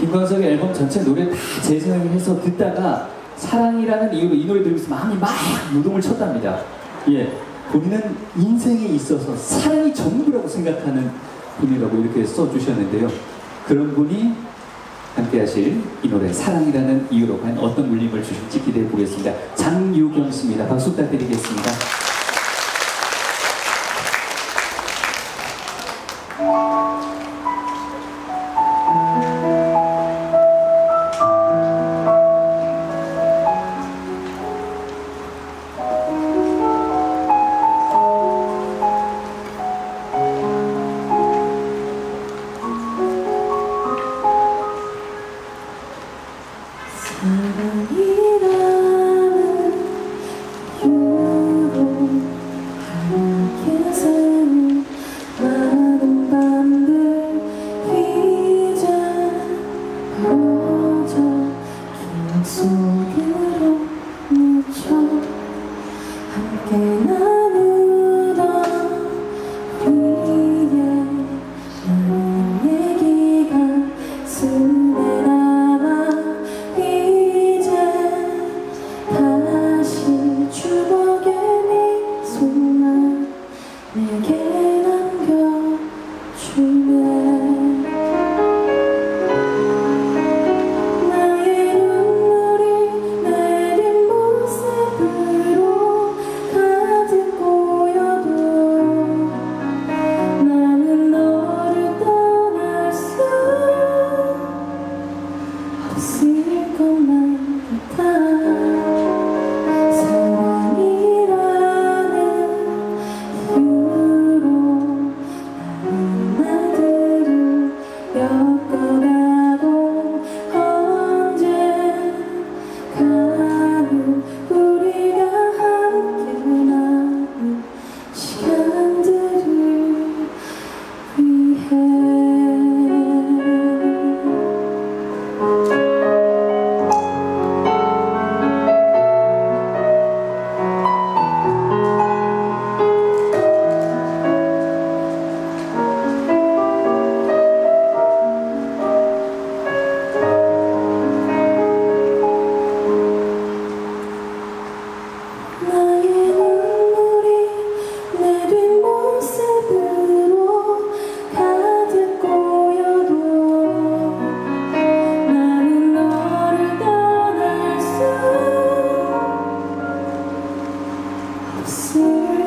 김광석의 앨범 전체 노래 다 재생해서 듣다가 사랑이라는 이유로 이 노래 들으면서 마음이 막 요동을 쳤답니다. 예, 본인은 인생에 있어서 사랑이 전부라고 생각하는 분이라고 이렇게 써주셨는데요. 그런 분이 함께 하실 이 노래 사랑이라는 이유로 과연 어떤 울림을 주실지 기대해 보겠습니다. 장유경 씨입니다. 박수 부탁드리겠습니다.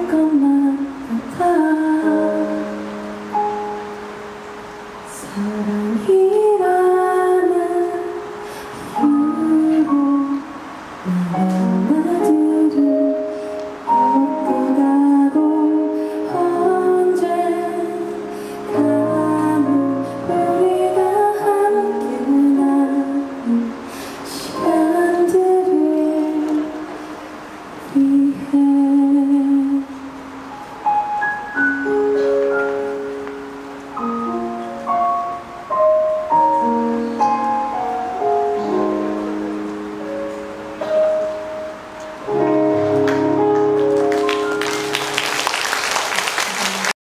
사랑